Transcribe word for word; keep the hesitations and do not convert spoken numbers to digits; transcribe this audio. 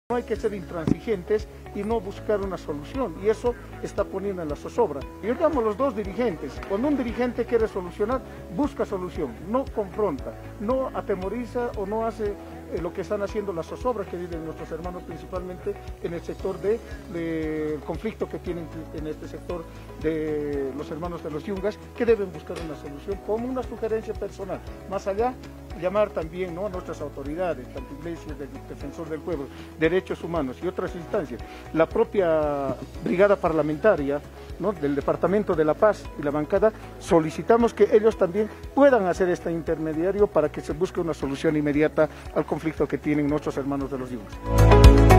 No hay que ser intransigentes y no buscar una solución, y eso está poniendo en la zozobra. Yo llamo a los dos dirigentes. Cuando un dirigente quiere solucionar, busca solución, no confronta, no atemoriza o no hace eh, lo que están haciendo las zozobras que viven nuestros hermanos, principalmente en el sector de, de conflicto que tienen en este sector de los hermanos de los Yungas, que deben buscar una solución como una sugerencia personal. Más allá, llamar también, ¿no?, a nuestras autoridades, tanto Iglesias, del Defensor del Pueblo, Derechos Humanos y otras instancias, la propia brigada parlamentaria, ¿no?, del Departamento de la Paz y la bancada, solicitamos que ellos también puedan hacer este intermediario para que se busque una solución inmediata al conflicto que tienen nuestros hermanos de los Yungas.